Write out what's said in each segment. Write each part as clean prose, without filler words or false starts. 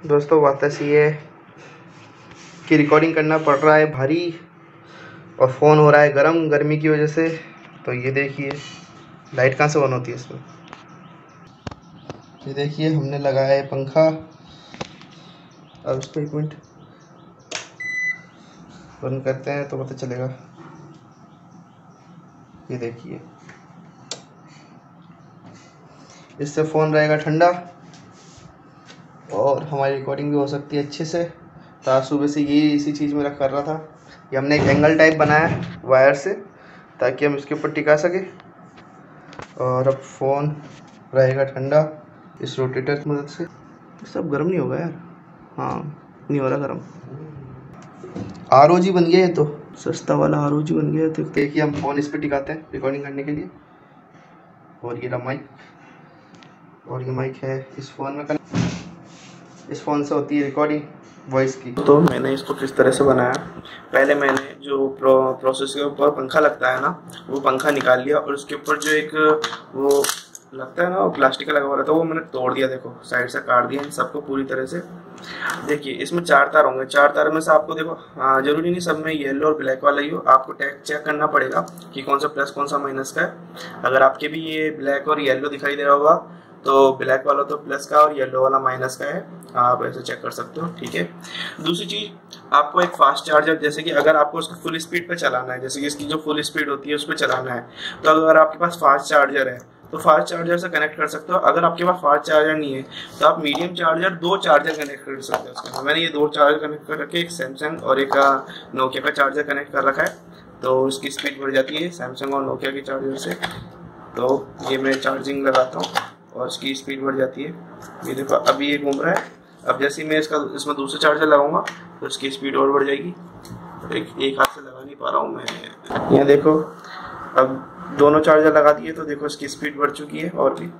दोस्तों बात ऐसी है कि रिकॉर्डिंग करना पड़ रहा है भारी और फ़ोन हो रहा है गर्मी की वजह से। तो ये देखिए लाइट कहाँ से ऑन होती है इसमें। ये देखिए हमने लगाया है पंखा। अब इसको 1 मिनट बंद करते हैं तो पता चलेगा। ये देखिए इससे फ़ोन रहेगा ठंडा और हमारी रिकॉर्डिंग भी हो सकती है अच्छे से। तो आज सुबह से ये इसी चीज़ में कर रहा था। ये हमने एक एंगल टाइप बनाया वायर से ताकि हम इसके ऊपर टिका सके और अब फ़ोन रहेगा ठंडा इस रोटेटर की मदद से। सब गर्म नहीं होगा यार, हाँ नहीं हो रहा गर्म। ROG बन गया है, तो सस्ता वाला ROG बन गया है। तो देखिए हम फ़ोन इस पर टिकाते हैं रिकॉर्डिंग करने के लिए। और ये रहा माइक, और ये माइक है इस फ़ोन में इस फ़ोन से होती है रिकॉर्डिंग वॉइस की। तो मैंने इसको किस तरह से बनाया, पहले मैंने जो प्रोसेस के ऊपर पंखा लगता है ना, वो पंखा निकाल लिया और उसके ऊपर जो एक वो लगता है ना, वो प्लास्टिक का लगा हुआ रहता है, वो मैंने तोड़ दिया। देखो साइड से काट दिया इन सबको पूरी तरह से। देखिए इसमें 4 तार होंगे, 4 तार में से आपको देखो जरूरी नहीं सब में येलो और ब्लैक वाला ही हो, आपको चेक करना पड़ेगा कि कौन सा प्लस कौन सा माइनस का है। अगर आपके भी ये ब्लैक और येलो दिखाई दे रहा होगा तो ब्लैक वाला तो प्लस का और येलो वाला माइनस का है, आप ऐसे चेक कर सकते हो। ठीक है, दूसरी चीज आपको एक फास्ट चार्जर, जैसे कि अगर आपको उसको फुल स्पीड पे चलाना है, जैसे कि इसकी जो फुल स्पीड होती है उस पर चलाना है, तो अगर आपके पास फास्ट चार्जर है तो फास्ट चार्जर से कनेक्ट कर सकते हो। अगर आपके पास फास्ट चार्जर नहीं है तो आप मीडियम चार्जर 2 चार्जर कनेक्ट कर सकते हो उसके। मैंने ये 2 चार्जर कनेक्ट कर रखे, एक सैमसंग और एक नोकिया का चार्जर कनेक्ट कर रखा है, तो उसकी स्पीड बढ़ जाती है सैमसंग और नोकिया के चार्जर से। तो ये मैं चार्जिंग लगाता हूँ और इसकी स्पीड बढ़ जाती है। ये देखो अभी ये घूम रहा है, अब जैसे मैं इसमें दूसरा चार्जर लगाऊंगा तो इसकी स्पीड और बढ़ जाएगी। एक हाथ से लगा नहीं पा रहा हूँ मैं। ये देखो अब दोनों चार्जर लगा दिए तो देखो इसकी स्पीड बढ़ चुकी है और भी।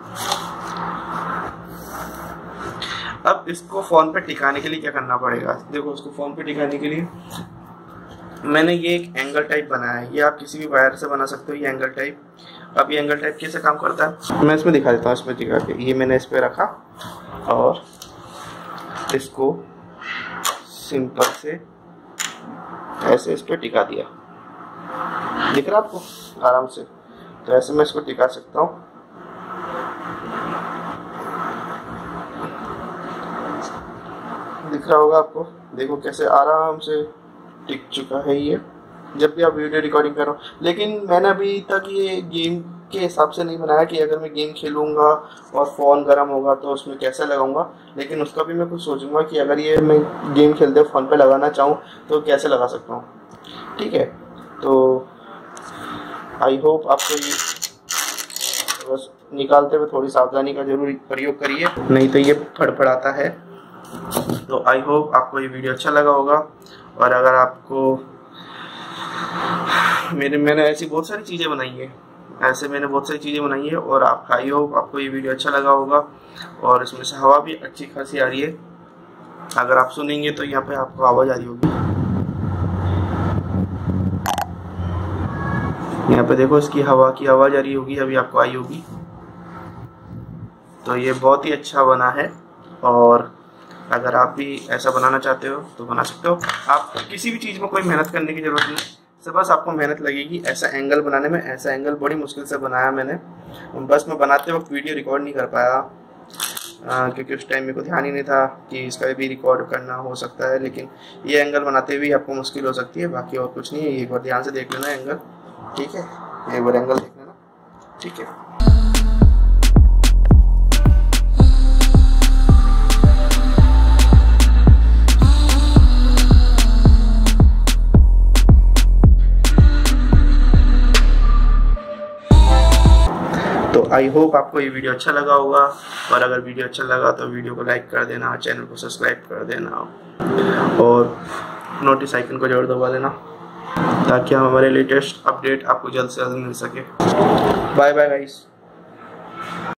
अब इसको फोन पे टिकाने के लिए क्या करना पड़ेगा, देखो इसको फोन पे टिकाने के लिए मैंने ये एक एंगल टाइप बनाया है। ये आप किसी भी वायर से बना सकते हो ये एंगल टाइप। अब ये एंगल टाइप कैसे काम करता है मैं इसमें दिखा देता हूँ। इसमें टिका के ये मैंने इस पे रखा और इसको सिंपल से ऐसे इस पे टिका दिया, दिख रहा आपको आराम से। तो ऐसे मैं इसको टिका सकता हूँ। दिख रहा होगा आपको, देखो कैसे आराम से टिक चुका है ये जब भी आप वीडियो रिकॉर्डिंग करो। लेकिन मैंने अभी तक ये गेम के हिसाब से नहीं बनाया कि अगर मैं गेम खेलूंगा और फ़ोन गर्म होगा तो उसमें कैसे लगाऊंगा, लेकिन उसका भी मैं कुछ सोचूंगा कि अगर ये मैं गेम खेलते फ़ोन पे लगाना चाहूँ तो कैसे लगा सकता हूँ। ठीक है, तो आई होप आपको ये बस निकालते हुए थोड़ी सावधानी का जरूर प्रयोग करिए, नहीं तो ये फड़फड़ाता है। तो आई होप आपको ये वीडियो अच्छा लगा होगा। और अगर आपको मैंने ऐसी बहुत सारी चीज़ें बनाई है, और आप आई होप आपको ये वीडियो अच्छा लगा होगा। और इसमें से हवा भी अच्छी खासी आ रही है, अगर आप सुनेंगे तो यहाँ पे आपको आवाज़ आ रही होगी। यहाँ पे देखो इसकी हवा की आवाज़ आ रही होगी, अभी आपको आई होगी। तो ये बहुत ही अच्छा बना है और अगर आप भी ऐसा बनाना चाहते हो तो बना सकते हो। आप किसी भी चीज़ में कोई मेहनत करने की ज़रूरत नहीं, से बस आपको मेहनत लगेगी ऐसा एंगल बनाने में। ऐसा एंगल बड़ी मुश्किल से बनाया मैंने, बस मैं बनाते वक्त वीडियो रिकॉर्ड नहीं कर पाया क्योंकि उस टाइम मेरे को ध्यान ही नहीं था कि इसका भी रिकॉर्ड करना हो सकता है। लेकिन ये एंगल बनाते हुए आपको मुश्किल हो सकती है, बाकी और कुछ नहीं है। एक बार ध्यान से देख लेना एंगल, ठीक है, एक बार एंगल देख लेना, ठीक है। तो आई होप आपको ये वीडियो अच्छा लगा होगा, और अगर वीडियो अच्छा लगा तो वीडियो को लाइक कर देना, चैनल को सब्सक्राइब कर देना और नोटिस आइकन को जरूर दबा देना ताकि हमारे लेटेस्ट अपडेट आपको जल्द से जल्द मिल सके। Bye bye guys.